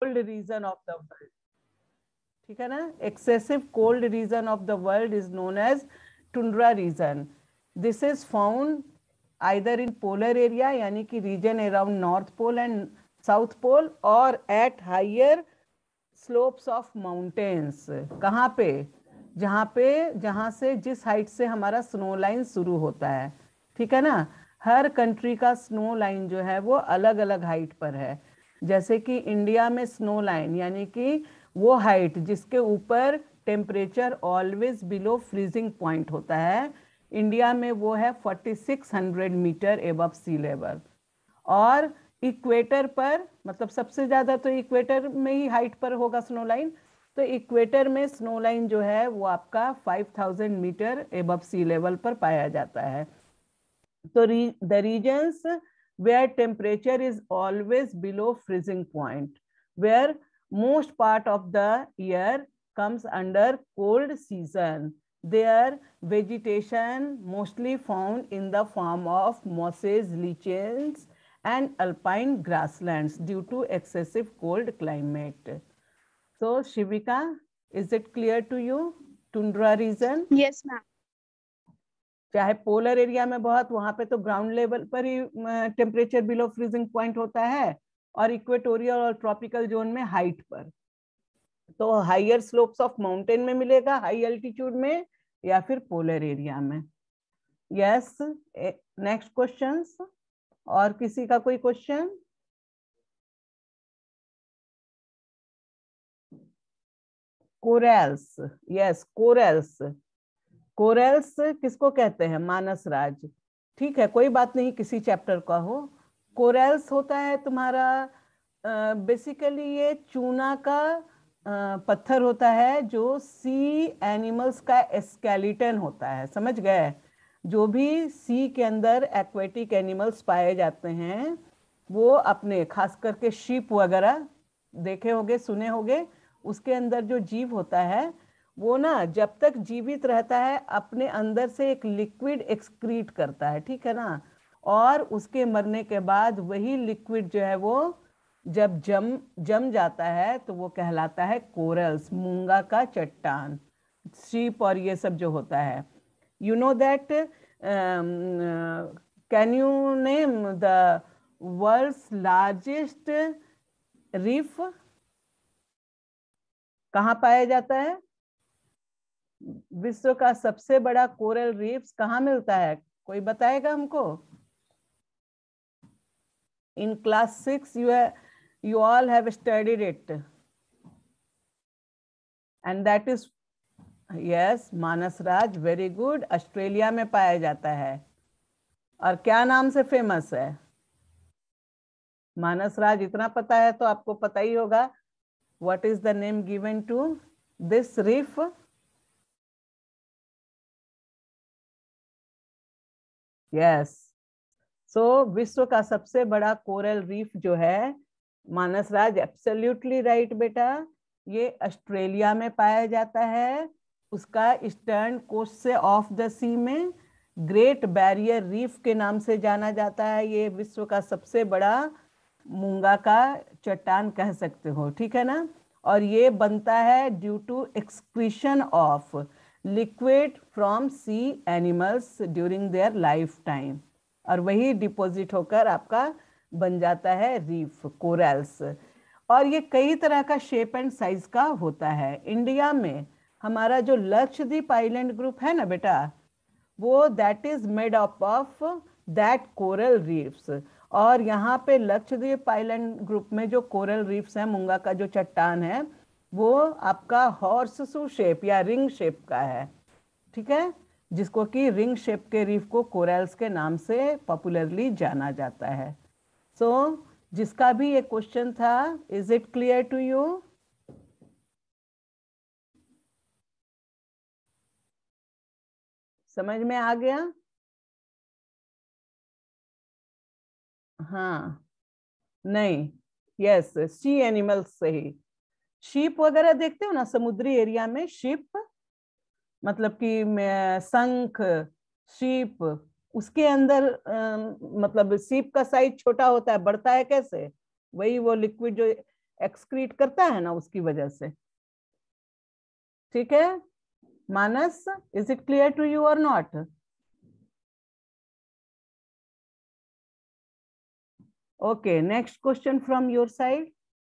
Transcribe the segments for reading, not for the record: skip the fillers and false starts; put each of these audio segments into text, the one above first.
Cold region of the world, ठीक है ना, excessive cold region of the world is known as tundra region. This is found either in polar area यानी कि region around north pole and south pole, और at higher slopes of mountains. कहाँ पे? जहाँ से जिस हाइट से हमारा स्नो लाइन शुरू होता है, ठीक है ना. हर कंट्री का स्नो लाइन जो है वो अलग अलग हाइट पर है. जैसे कि इंडिया में स्नो लाइन यानी कि वो हाइट जिसके ऊपर temperature always below freezing point होता है, इंडिया में वो है 4600 मीटर एबव सी लेवल. और इक्वेटर पर, मतलब सबसे ज़्यादा तो इक्वेटर में ही हाइट पर होगा स्नो लाइन, तो इक्वेटर में स्नो लाइन जो है वो आपका 5000 मीटर एबव सी लेवल पर पाया जाता है. तो the regions where temperature is always below freezing point, where most part of the year comes under cold season. Their vegetation mostly found in the form of mosses, lichens, and alpine grasslands due to excessive cold climate. So, Shivika, is it clear to you? Tundra region? Yes, ma'am. चाहे polar area में बहुत, वहां पे तो ground level पर ही temperature below freezing point होता है, और इक्वेटोरियल और ट्रॉपिकल जोन में हाइट पर. तो हाइयर स्लोप्स ऑफ माउंटेन में मिलेगा, हाई एल्टीट्यूड में, या फिर पोलर एरिया में. Yes, next questions. और किसी का कोई question? Corals. Yes, corals. Corals किसको कहते हैं? मानस राज. ठीक है, कोई बात नहीं, किसी चैप्टर का हो. कोरल्स होता है तुम्हारा बेसिकली ये चूना का पत्थर होता है जो सी एनिमल्स का स्केलेटन होता है. समझ गए? जो भी सी के अंदर एक्वेटिक एनिमल्स पाए जाते हैं वो अपने, खास करके शीप वगैरह देखे होगे, सुने होगे, उसके अंदर जो जीव होता है वो ना जब तक जीवित रहता है अपने अंदर से एक लिक्विड एक्सक्रीट करता है, ठीक है ना. और उसके मरने के बाद वही लिक्विड जो है वो जब जम जाता है तो वो कहलाता है कोरल्स, मूंगा का चट्टान. शीप और ये सब जो होता है, you know that. Can you name the world's largest reef? कहाँ पाया जाता है? विश्व का सबसे बड़ा कोरल रीफ्स कहाँ मिलता है? कोई बताएगा हमको? In class 6 you all have studied it, and that is, yes, Manasraj. Very good. Australia में पाया जाता है. और क्या नाम से फेमस है? मानसराज, इतना पता है तो आपको पता ही होगा. What is the name given to this reef? Yes. So विश्व का सबसे बड़ा कोरल रीफ जो है, मानसराज एब्सोल्युटली राइट बेटा, ये ऑस्ट्रेलिया में पाया जाता है. उसका ईस्टर्न कोस्ट से ऑफ द सी में ग्रेट बैरियर रीफ के नाम से जाना जाता है. ये विश्व का सबसे बड़ा मूंगा का चट्टान कह सकते हो, ठीक है ना. और ये बनता है due to excretion of liquid from sea animals during their life time, और वही डिपॉजिट होकर आपका बन जाता है रीफ, कोरल्स. और ये कई तरह का शेप एंड साइज का होता है. इंडिया में हमारा जो लक्षद्वीप आइलैंड ग्रुप है ना बेटा, वो that is made up of that coral reefs. और यहाँ पे लक्षद्वीप आइलैंड ग्रुप में जो कोरल रीफ्स है, मूंगा का जो चट्टान है, वो आपका हॉर्सशू शेप या रिंग शेप का है, ठीक है, जिसको कि रिंग शेप के रीफ को कोरल्स के नाम से पॉपुलरली जाना जाता है. सो जिसका भी ये क्वेश्चन था, is it clear to you? समझ में आ गया? हाँ, नहीं, यस, सी एनिमल्स से ही. शीप वगैरह देखते हो ना समुद्री एरिया में, शीप मतलब कि शंख, शीप, उसके अंदर मतलब शीप का साइज छोटा होता है, बढ़ता है कैसे? वही वो लिक्विड जो एक्सक्रीट करता है ना, उसकी वजह से। ठीक है Manas, is it clear to you और not? Okay, next question from your side.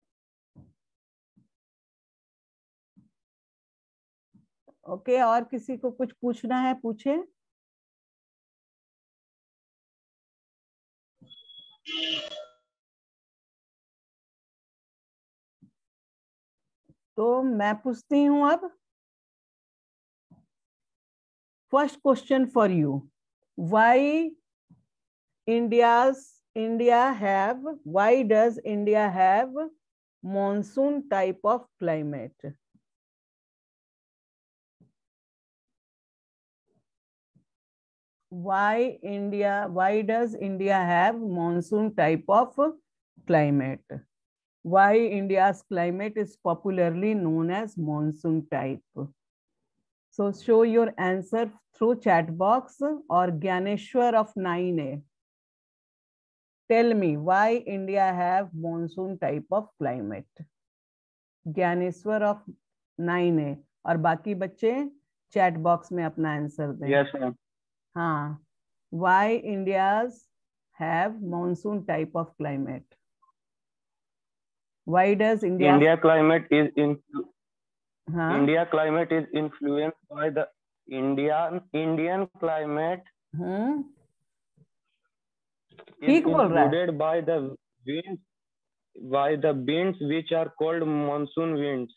Okay, और किसी को कुछ पूछना है पूछे। तो मैं पूछती हूं अब। First question for you, why why does India have monsoon type of climate? Why does India have monsoon type of climate? Why India's climate is popularly known as monsoon type? So show your answer through chat box or Gyaneshwar of 9A. Tell me why India have monsoon type of climate. Gyaneshwar of 9A और बाकी बच्चे chat box में अपना answer दें। Yes ma'am. हाँ, why India's have monsoon type of climate? Why does India climate is हाँ? India climate is influenced by the Indian climate. ठीक बोल रहा है। Included by the winds which are called monsoon winds.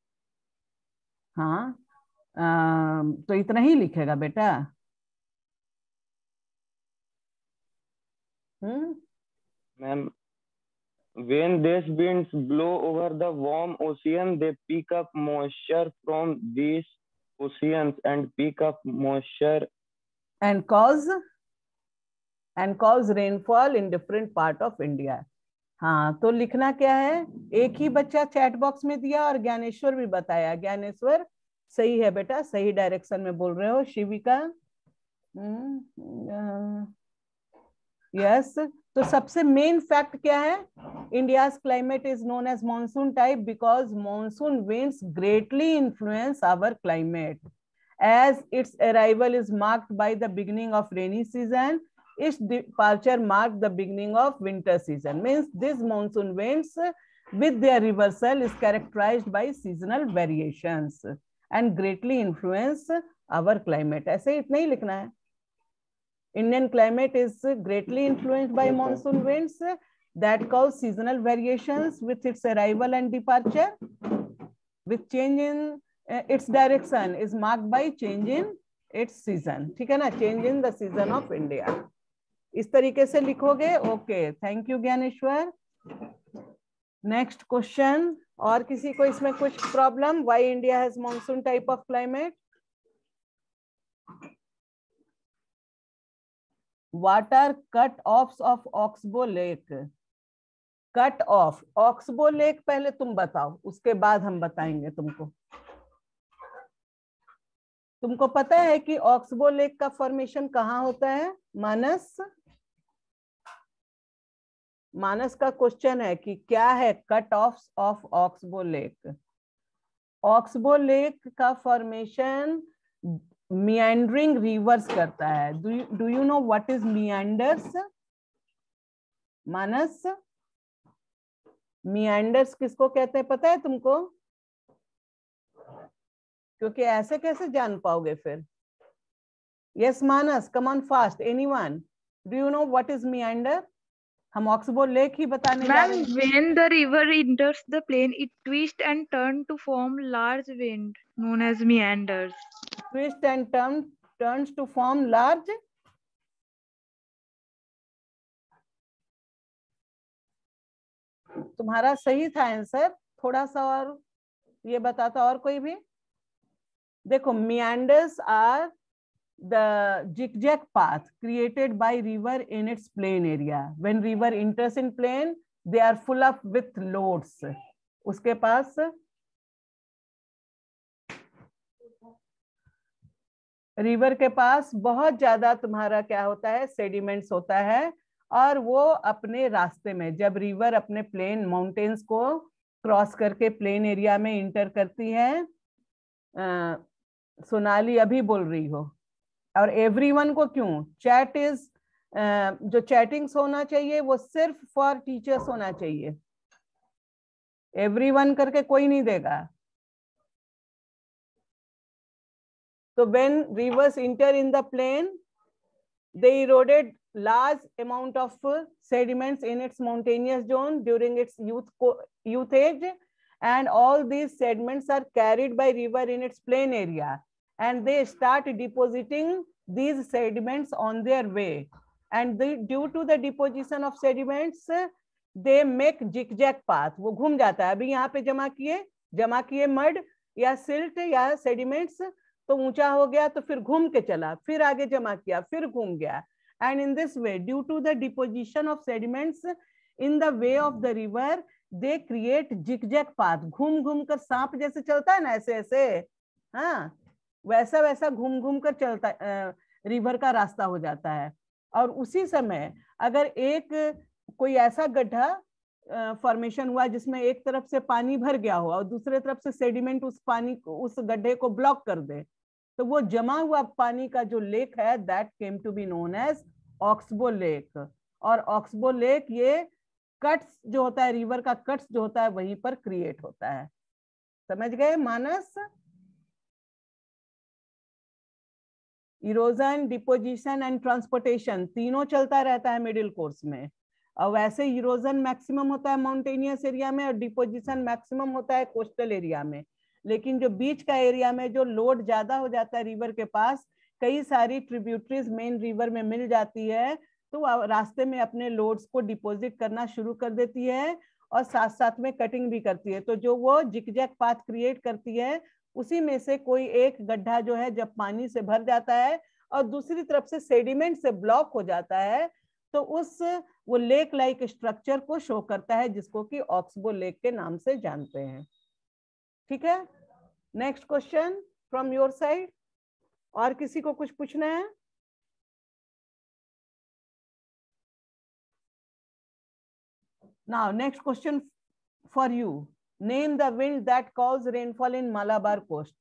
हाँ, तो इतना ही लिखेगा बेटा। Ma'am, when these winds blow over the warm ocean, they pick up moisture from these oceans and pick up moisture and cause rainfall in different part of India. हाँ, तो लिखना क्या है? एक ही बच्चा चैट बॉक्स में दिया और ज्ञानेश्वर भी बताया। ज्ञानेश्वर सही है बेटा, सही डायरेक्शन में बोल रहे हो। शिविका यस। तो सबसे मेन फैक्ट क्या है? India's climate is known as monsoon type because monsoon winds greatly influence our climate as its arrival is marked by the beginning of rainy season. Its departure marked the beginning of winter season. Means these monsoon winds with their reversal is characterized by seasonal variations and greatly influence our climate. ऐसे इतना ही लिखना है। Indian climate is greatly influenced by monsoon winds that cause seasonal variations with its arrival and departure, with change in its direction is marked by change in its season. ठीक है ना, change in the season of India. इस तरीके से लिखोगे। Okay, thank you Gyaneshwar. Next question, और किसी को इसमें कुछ problem? Why India has monsoon type of climate? What are cut-offs of Oxbow Lake? Cut off oxbow lake पहले तुम बताओ, उसके बाद हम बताएंगे तुमको। तुमको पता है कि ऑक्सबो लेक का फॉर्मेशन कहाँ होता है? मानस, मानस का क्वेश्चन है कि क्या है cut offs of oxbow lake? Oxbow lake का फॉर्मेशन मियांडरिंग रिवर्स करता है। Do you know what is meanders? Manas, meanders किसको कहते हैं पता है तुमको? क्योंकि ऐसे कैसे जान पाओगे फिर? Yes Manas, come on fast, anyone, do you know what is meander? हम ऑक्सबो लेक ही बताने जा रहे हैं। When the river enters the plain, it twists and turns to form large wind known as meanders. Twist and turns to form large. तुम्हारा सही था answer, थोड़ा सा और ये बताता। और कोई भी? देखो, meanders are the zigzag path created by river in its plain area. When river enters in plain, they are full up with loads. उसके पास रिवर के पास बहुत ज्यादा तुम्हारा क्या होता है? सेडिमेंट्स होता है। और वो अपने रास्ते में, जब रिवर अपने प्लेन माउंटेन्स को क्रॉस करके प्लेन एरिया में इंटर करती है। सोनाली अभी बोल रही हो। और एवरीवन को क्यों? चैट इज जो चैटिंग्स होना चाहिए वो सिर्फ फॉर टीचर्स होना चाहिए, एवरीवन करके कोई नहीं देगा। तो when rivers enter in the plain they eroded large amount of sediments in its mountainous zone during its youth age, and all these sediments are carried by river in its plain area, and they start depositing these sediments on their way, and due to the deposition of sediments they make zigzag path। वो घूम जाता है। अभी यहाँ पे जमा किए mud या सिल्ट या सेडिमेंट्स, तो ऊंचा हो गया तो फिर घूम के चला, फिर आगे जमा किया, फिर घूम गया। And in this way due to the deposition of sediments in the way of the river they create zigzag path. घूम घूम कर सांप जैसे चलता है ना, ऐसे ऐसे, हाँ वैसा वैसा घूम घूम कर चलता रिवर का रास्ता हो जाता है। और उसी समय अगर एक कोई ऐसा गड्ढा फॉर्मेशन हुआ जिसमें एक तरफ से पानी भर गया हो और दूसरे तरफ से सेडिमेंट उस पानी को, उस गड्ढे को ब्लॉक कर दे, तो वो जमा हुआ पानी का जो लेक है that came to be known as oxbow lake. और ऑक्सबो लेक ये कट्स जो होता है, रिवर का कट्स जो होता है वहीं पर क्रिएट होता है। समझ गए Manas? Erosion, deposition and transportation तीनों चलता रहता है मिडिल कोर्स में। और वैसे इरोजन मैक्सिमम होता है माउंटेनियस एरिया में और डिपोजिशन मैक्सिमम होता है कोस्टल एरिया में। लेकिन जो बीच का एरिया में जो लोड ज्यादा हो जाता है रिवर के पास, कई सारी ट्रिब्यूटरीज मेन रिवर में मिल जाती है, तो रास्ते में अपने लोड्स को डिपॉजिट करना शुरू कर देती है और साथ साथ में कटिंग भी करती है। तो जो वो जिगजैग पाथ क्रिएट करती है उसी में से कोई एक गड्ढा जो है जब पानी से भर जाता है और दूसरी तरफ से सेडिमेंट से ब्लॉक हो जाता है, तो वो लेक लाइक स्ट्रक्चर को शो करता है जिसको कि ऑक्सबो लेक के नाम से जानते हैं। ठीक है, next question from your side. और किसी को कुछ पूछना है? Now next question for you. Name the wind that cause rainfall in Malabar coast.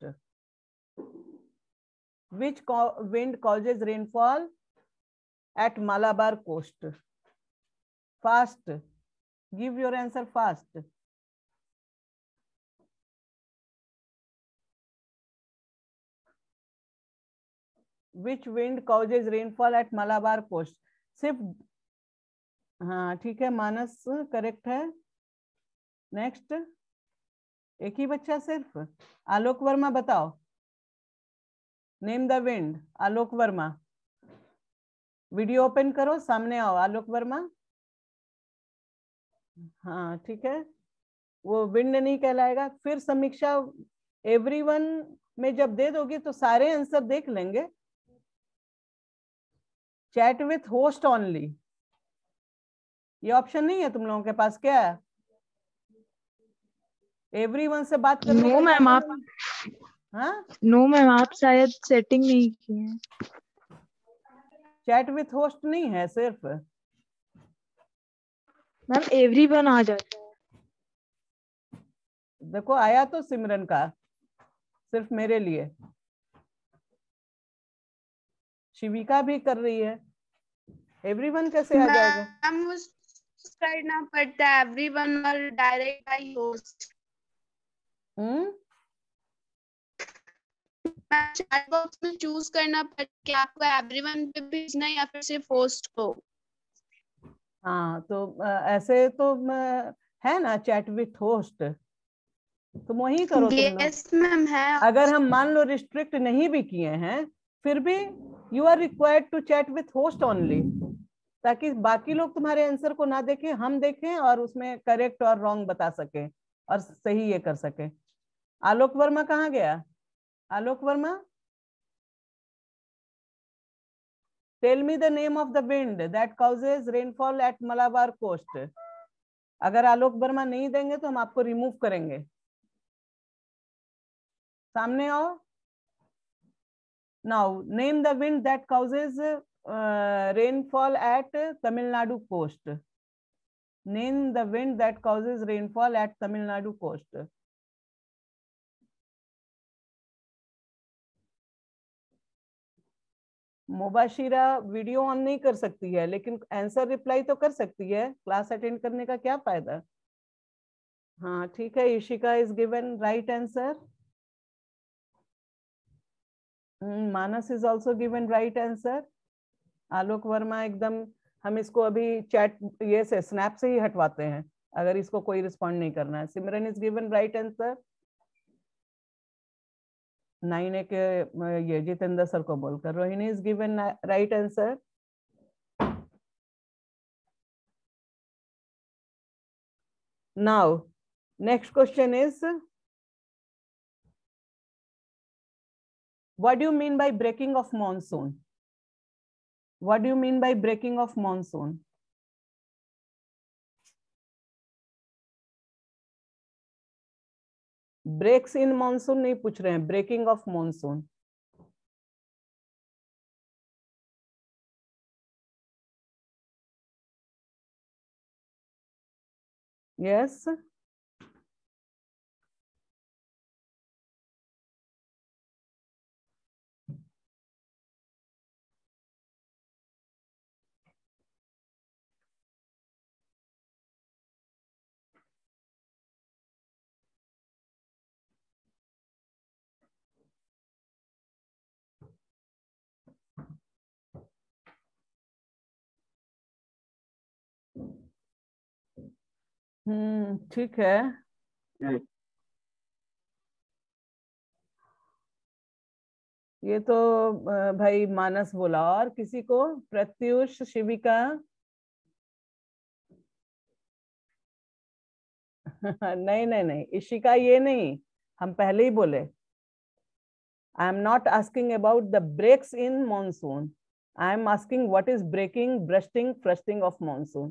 Which wind causes rainfall at Malabar coast? Fast, give your answer fast. Which wind causes rainfall at Malabar coast? सिर्फ हाँ ठीक है, मानस correct है। Next, एक ही बच्चा सिर्फ। आलोक वर्मा बताओ, name the wind. Alok Verma, video open करो, सामने आओ। आलोक वर्मा, हाँ ठीक है, वो विंड नहीं कहलाएगा। फिर समीक्षा एवरीवन में जब दे दोगी तो सारे आंसर देख लेंगे। चैट विथ होस्ट ओनली, ये ऑप्शन नहीं है तुम लोगों के पास क्या? एवरीवन से बात करने नो मैम, आप नो मैम, आप शायद सेटिंग नहीं की है। चैट विथ होस्ट नहीं है सिर्फ मैम, एवरीवन आ जाता है। देखो आया तो सिमरन का, सिर्फ मेरे लिए। शिविका भी कर रही है, एवरीवन कैसे आ जाएगा? करना पड़ता है एवरीवन और direct by host. Chat box में चूज करना पड़ता है आपको एवरीवन पे भेजना या फिर सिर्फ होस्ट को। हाँ तो ऐसे तो है ना चैट विथ होस्ट, तुम वही करो। यस मैम है। अगर हम मान लो रिस्ट्रिक्ट नहीं भी किए हैं फिर भी you are required to chat with host only, ताकि बाकी लोग तुम्हारे आंसर को ना देखें, हम देखें और उसमें करेक्ट और रॉन्ग बता सके और सही ये कर सके। आलोक वर्मा कहाँ गया? Alok Verma, tell me the name of the wind that causes rainfall at Malabar coast. अगर आलोक वर्मा नहीं देंगे तो हम आपको रिमूव करेंगे। सामने आओ। Now name the wind that causes rainfall at Tamil Nadu coast. Name the wind that causes rainfall at Tamil Nadu coast. Mubashira video on नहीं कर सकती है, लेकिन आंसर रिप्लाई तो कर सकती है. क्लास अटेंड करने का क्या फायदा? हाँ ठीक है. Ishika is given right answer. Manas is also given right answer. Alok Verma एकदम, हम इसको अभी चैट ये से स्नैप से ही हटवाते हैं अगर इसको कोई रिस्पॉन्ड नहीं करना है. Simran is given right answer. 9A के ये जितेंद्र सर को बोलकर. Rohini is given right answer. Now next question is, what do you mean by breaking of monsoon? What do you mean by breaking of monsoon? Breaks in monsoon नहीं पूछ रहे हैं, breaking of monsoon. Yes. ठीक है. ये तो भाई मानस बोला. और किसी को? प्रत्युष, शिविका. नहीं नहीं नहीं, इशिका ये नहीं, हम पहले ही बोले. I am not asking about the breaks in monsoon. I am asking what is breaking, bursting, frosting of monsoon.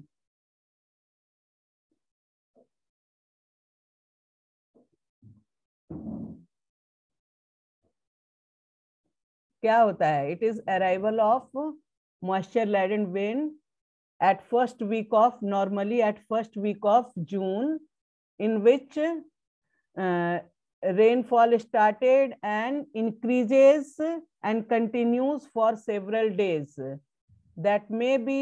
क्या होता है? It is arrival of moisture laden wind at first week of, normally at first week of June, in which rainfall started and increases and continues for several days. That may be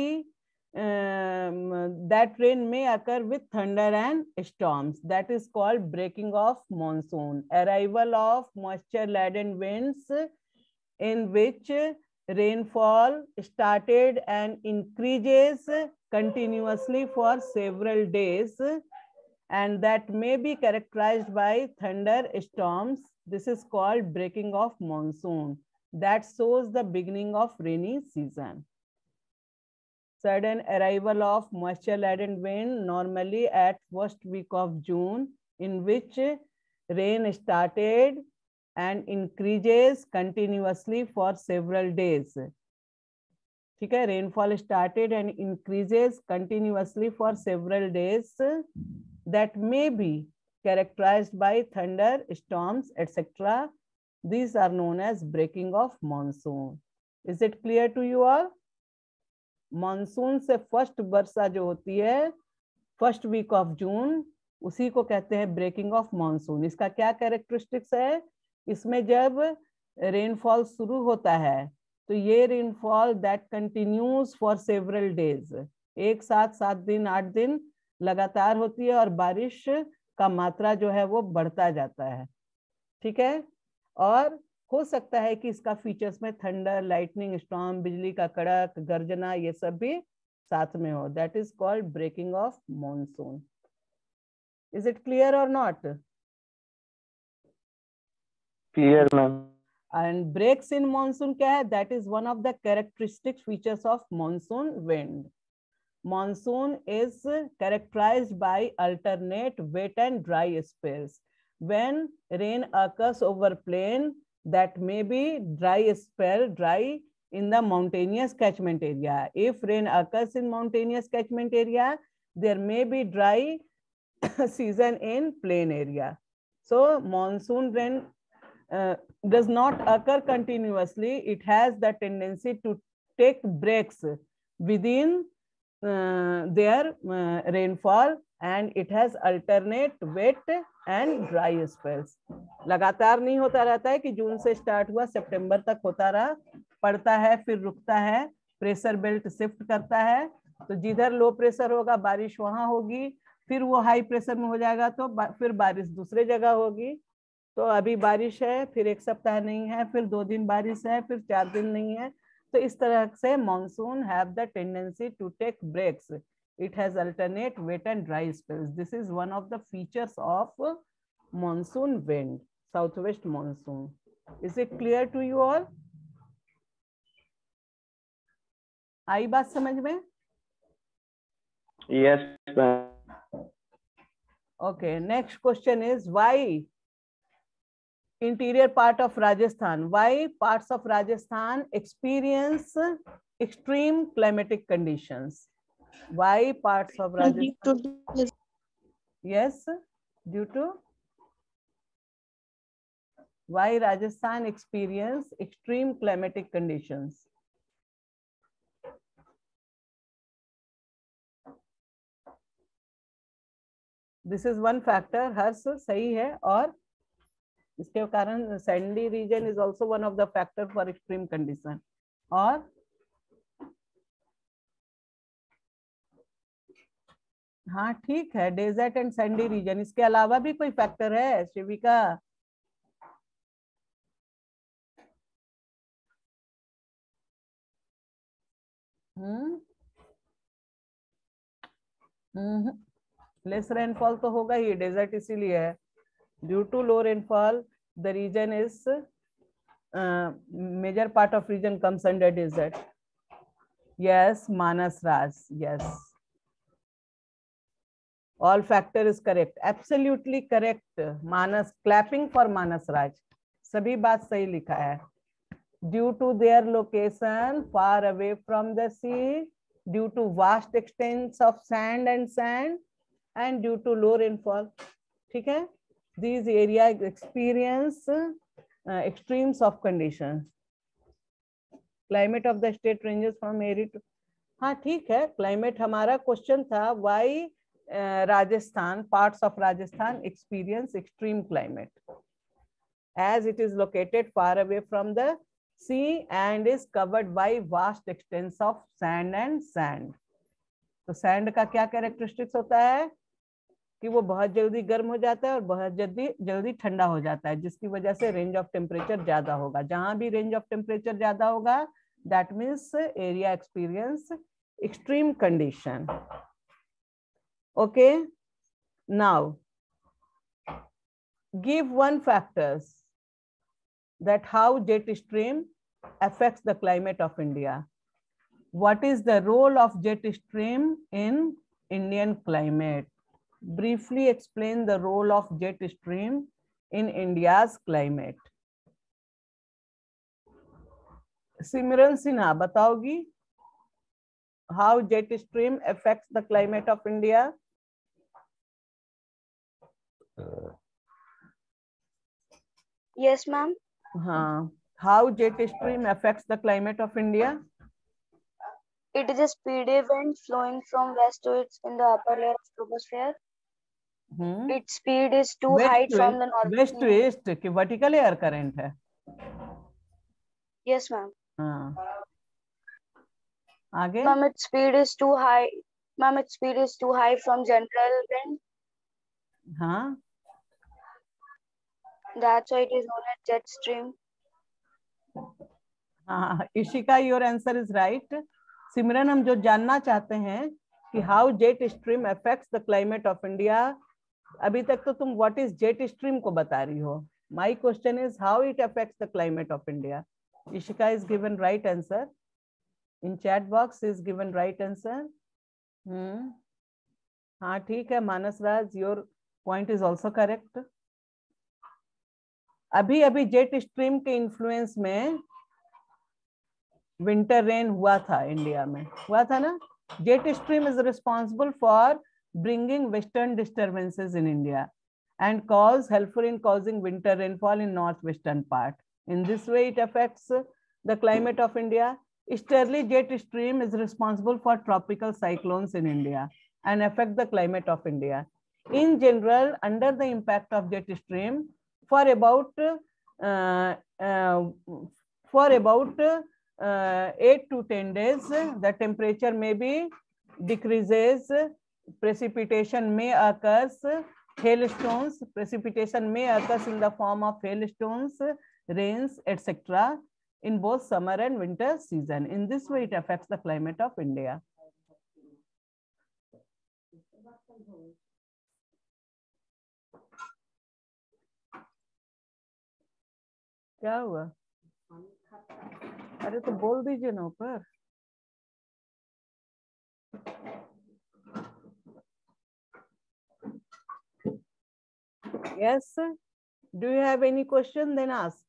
that rain may occur with thunder and storms. That is called breaking of monsoon. Arrival of moisture laden winds in which rainfall started and increases continuously for several days, and that may be characterized by thunder storms. This is called breaking of monsoon. That shows the beginning of rainy season. Sudden arrival of moisture laden wind, normally at first week of June, in which rain started and increases continuously for several days. ठीक है. rainfall started and increases continuously for several days, that may be characterized by thunder, storms, etc. These are known as breaking of monsoon. Is it clear to you all? Monsoon से first वर्षा जो होती है first week of June, उसी को कहते हैं breaking of monsoon. इसका क्या कैरेक्टरिस्टिक्स है? इसमें जब रेनफॉल शुरू होता है तो ये rainfall that continues for several days, एक साथ 7 दिन 8 दिन लगातार होती है और बारिश का मात्रा जो है वो बढ़ता जाता है. ठीक है. और हो सकता है कि इसका फीचर्स में थंडर, लाइटनिंग, स्टॉर्म, बिजली का कड़क, गर्जना, ये सब भी साथ में हो. That is called breaking of monsoon. Is it clear और not? Clear ma'am. And breaks in monsoon क्या है? That is one of the characteristic features of monsoon wind. Monsoon is characterized by alternate wet and dry spells. When rain occurs over plain, that may be dry spell, dry in the mountainous catchment area. If rain occurs in mountainous catchment area, there may be dry season in plain area. So monsoon rain does not occur continuously. It has the tendency to take breaks within their rainfall and it has alternate wet and dry spells. लगातार नहीं होता रहता है कि जून से start हुआ सितंबर तक होता रहा, पड़ता है फिर रुकता है, प्रेशर बेल्ट शिफ्ट करता है, तो जिधर लो प्रेशर होगा बारिश वहां होगी, फिर वो हाई प्रेशर में हो जाएगा तो फिर बारिश दूसरे जगह होगी। तो अभी बारिश है, फिर एक सप्ताह नहीं है, फिर 2 दिन बारिश है, फिर 4 दिन नहीं है। तो इस तरह से monsoon have the tendency to take breaks. It has alternate wet and dry spells. This is one of the features of monsoon wind, southwest monsoon. Is it clear to you all? आई बात समझ में? Yes, ma'am. Okay, next question is why interior part of Rajasthan, why parts of Rajasthan experience extreme climatic conditions? Why parts of Rajasthan? Yes, due to why Rajasthan experience extreme climatic conditions? This is one factor. हर्ष सही है, और इसके कारण sandy region is also one of the factor for extreme condition. और हाँ ठीक है, desert and Sandy reason, इसके अलावा भी कोई फैक्टर है शिविका? लेस रेनफॉल तो होगा ही, डेजर्ट इसीलिए है. Due to low rainfall the region is major part of region comes under desert. Yes Manas Raj, yes. All factor is correct, absolutely correct. Manas, clapping for Manas Raj. सभी बात सही लिखा है. Due to their location far away from the sea, due to vast extents of sand, and due to low rainfall. ठीक है? These areas experience extremes of conditions. Climate of the state ranges from arid to. हाँ ठीक है, climate हमारा question था. Why Rajasthan, parts of Rajasthan experience extreme climate, as it is located far away from the sea and is covered by vast extents of sand. तो sand का क्या characteristics होता है कि वो बहुत जल्दी गर्म हो जाता है और बहुत जल्दी ठंडा हो जाता है, जिसकी वजह से रेंज ऑफ टेम्परेचर ज्यादा होगा. जहां भी रेंज ऑफ टेम्परेचर ज्यादा होगा, that means area experience extreme condition. Okay, now give one factors that how jet stream affects the climate of India. What is the role of jet stream in Indian climate? Briefly explain the role of jet stream in India's climate. Simran Sinha, बताओगी how jet stream affects the climate of India? Yes, ma'am. How jet stream affects the climate of India? It is a speedy wind flowing from west to east in the upper layer of troposphere. Its speed is too high from the north. West to east कि vertical air current है? Yes, ma'am. आगे? Ma'am, its speed is too high. Ma'am, its speed is too high from general wind. हाँ. That's why it is known as jet stream. हाँ, Ishika, your answer is right. सिमरन, हम जो जानना चाहते हैं कि how jet stream affects the climate of India, अभी तक तो तुम what is jet stream को बता रही हो. My question is how it affects the climate of India. Ishika is given right answer. In chat box is given right answer. हाँ ठीक है Manas Raj, your point is also correct. अभी jet stream के influence में विंटर रेन हुआ था India में, हुआ था ना. Jet stream is responsible for bringing western disturbances in India and helpful in causing winter rainfall in northwestern part. In this way it affects the climate of India. Easterly jet stream is responsible for tropical cyclones in India and affect the climate of India. In general, under the impact of jet stream, for about 8 to 10 days, the temperature may be decreases, precipitation may occur, hailstones, precipitation may occur in the form of hailstones, rains, etc. in both summer and winter season. In this way, it affects the climate of India. क्या हुआ? अरे तो बोल दीजिए ना ऊपर. Yes. Do you have any question? Then ask.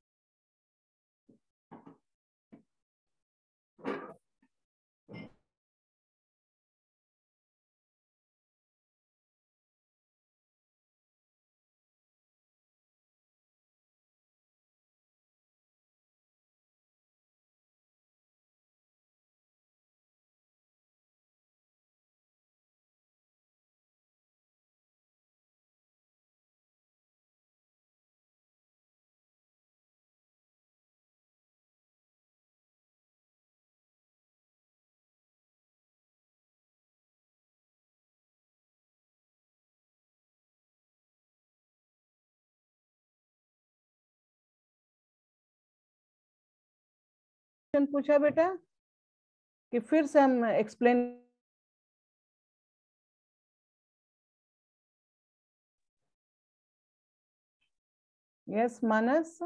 पूछा बेटा कि फिर से हम explain. Yes Manas.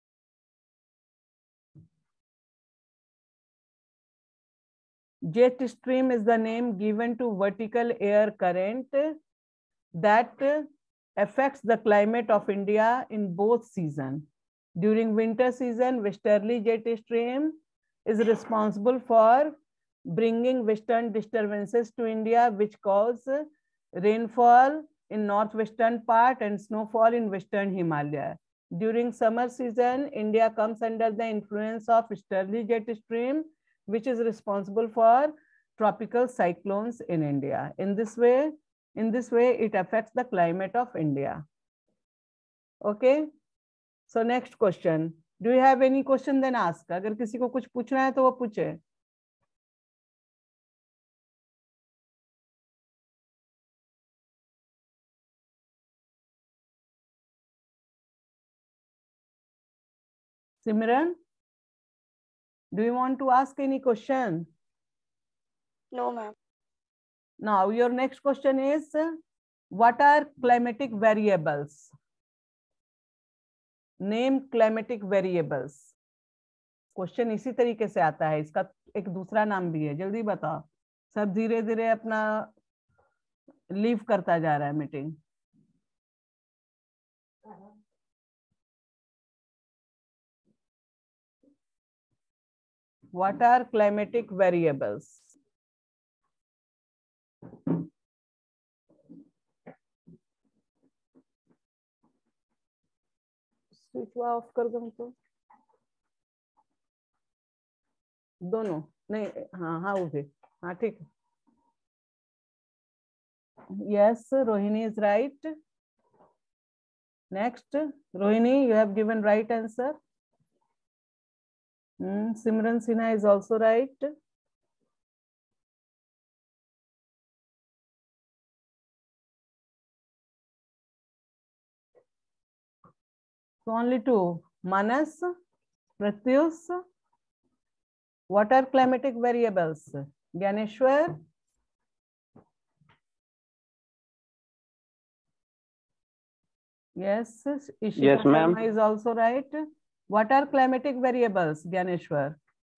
Jet stream is the name given to vertical air current that affects the climate of India in both seasons. During winter season, westerly jet stream is responsible for bringing western disturbances to India, which cause rainfall in northwestern part and snowfall in western Himalaya. During summer season, India comes under the influence of easterly jet stream, which is responsible for tropical cyclones in India. In this way, it affects the climate of India. Okay. So next question. Do you have any question? Then ask. अगर किसी को कुछ पूछना है तो वो पूछे. Simran, do you want to ask any question? No, ma'am. Now your next question is, what are climatic variables? Name climatic variables. Question इसी तरीके से आता है. इसका एक दूसरा नाम भी है. जल्दी बताओ. सब धीरे धीरे अपना लीव करता जा रहा है meeting. What are climatic variables? Switch off कर दो तो दोनों नहीं. हाँ हाँ उसे. हाँ ठीक. Yes, Rohini is right. Next, Rohini, you have given right answer. Simran Sinha is also right. So only two. Manas, Pratyus. What are climatic variables? Gyaneshwar. Yes, Ishita Yes, ma'am. Sharma is also right. What are climatic variables, Gyaneshwar?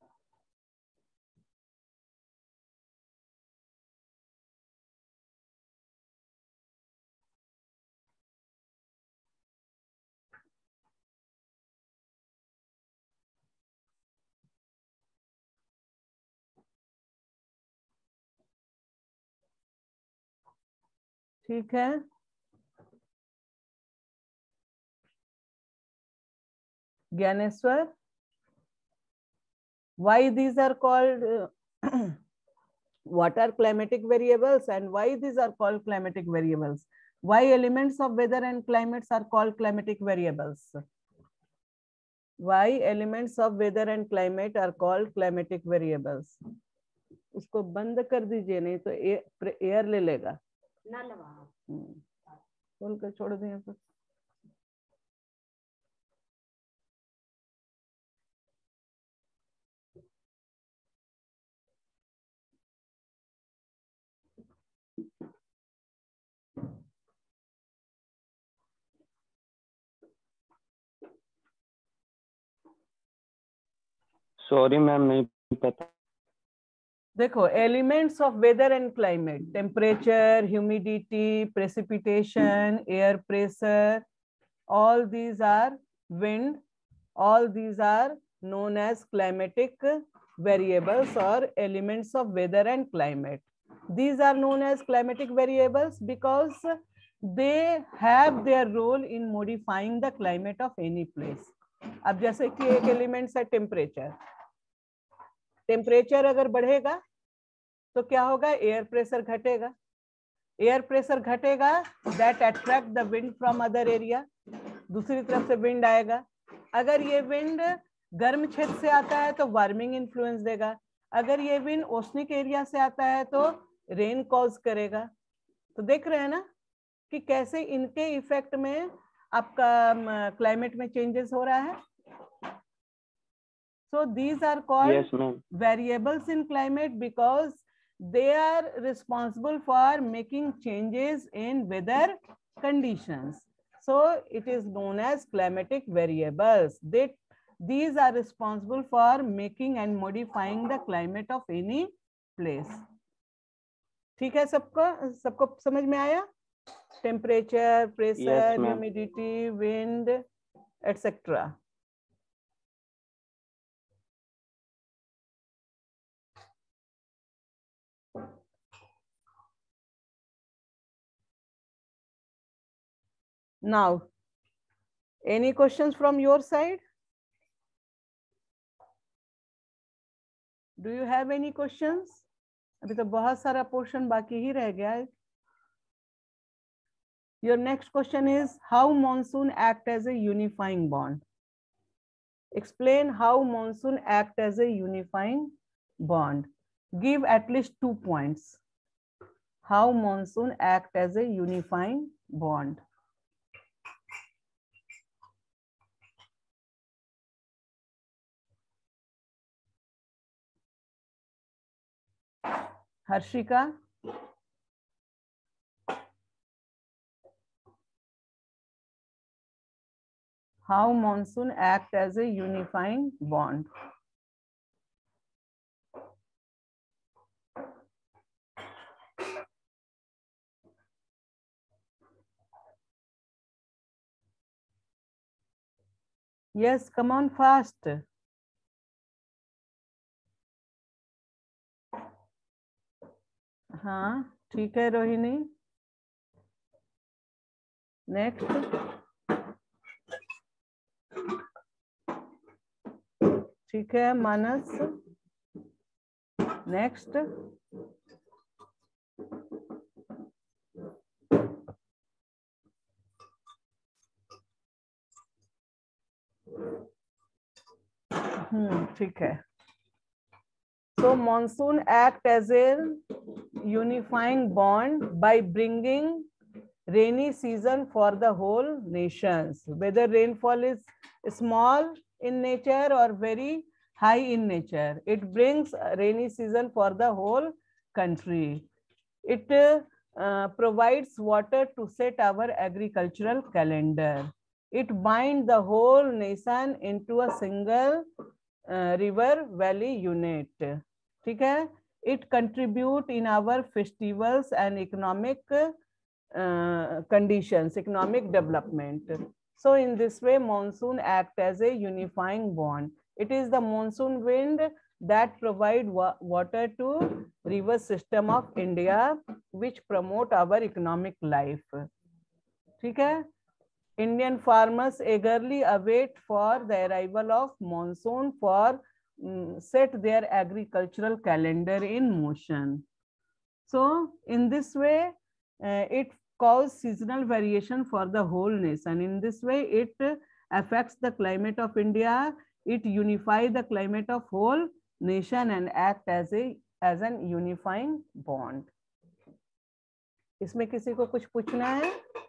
ठीक है. Dnyaneshwar. Why these are called what are climatic variables and why these are called climatic variables? Why elements of weather and climates are called climatic variables? Why elements of weather and climate are called climatic variables? उसको बंद कर दीजिए, नहीं तो air ले लेगा ना, खोल कर छोड़ दिए तो। सॉरी मैम, नहीं पता। देखो, elements of weather and climate, temperature, humidity, precipitation, air pressure, all these are wind, all these are known as climatic variables or elements of weather and climate. These are known as climatic variables because they have their role in modifying the climate of any place. अब जैसे कि एक elements है temperature, temperature अगर बढ़ेगा तो क्या होगा, एयर प्रेशर घटेगा, एयर प्रेशर घटेगा, that attract the wind from other area, दूसरी तरफ से विंड आएगा। अगर ये विंड गर्म क्षेत्र से आता है तो वार्मिंग इन्फ्लुएंस देगा, अगर ये विंड ओशनिक एरिया से आता है तो रेन कॉज करेगा। तो देख रहे हैं ना कि कैसे इनके इफेक्ट में आपका क्लाइमेट में चेंजेस हो रहा है। So these are called yes, variables in climate because they are responsible for making changes in weather conditions. So it is known as climatic variables. These are responsible for making and modifying the climate of any place. ठीक है, सबको समझ में आया? Temperature, pressure, yes, humidity, wind, etc. Now, any questions from your side? Do you have any questions? अभी तो बहुत सारा पोर्शन बाकी ही रह गया है। Your next question is how monsoon act as a unifying bond. Explain how monsoon act as a unifying bond. Give at least 2 points. How monsoon act as a unifying bond. Harshika? How monsoon act as a unifying bond. Yes, come on fast. हाँ, ठीक है Rohini. Next. ठीक है मानस। Next. ठीक है। So monsoon act as a unifying bond by bringing rainy season for the whole nations. Whether rainfall is small in nature or very high in nature, it brings rainy season for the whole country. It provides water to set our agricultural calendar. It binds the whole nation into a single river valley unit. ठीक है? It contribute in our festivals and economic conditions, economic development. So in this way, monsoon act as a unifying bond. It is the monsoon wind that provide water to river system of India, which promote our economic life. ठीक है? Indian farmers eagerly await for the arrival of monsoon for set their agricultural calendar in motion. So in this way, it causes seasonal variation for the whole nation. In this way, it affects the climate of India. It unifies the climate of whole nation and act as an unifying bond. इसमें किसी को कुछ पूछना है?